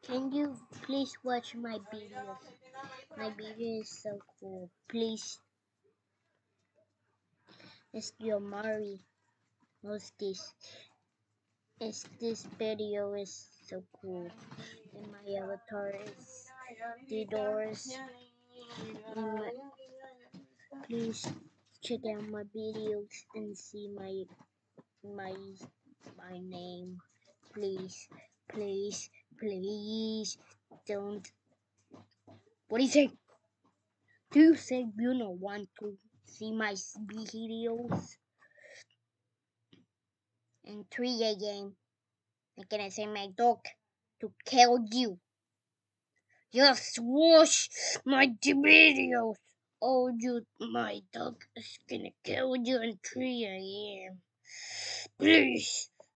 Can you please watch my videos? My video is so cool. Please, it's your Mari. What's this? This video is so cool. And my avatar is the doors. Please check out my videos and see my my name. Please, please, please don't. What do you say? Do you say you don't want to see my videos? In 3 a.m. I'm gonna send my dog to kill you. Just watch my videos. Oh, my dog is gonna kill you in 3 a.m. Please.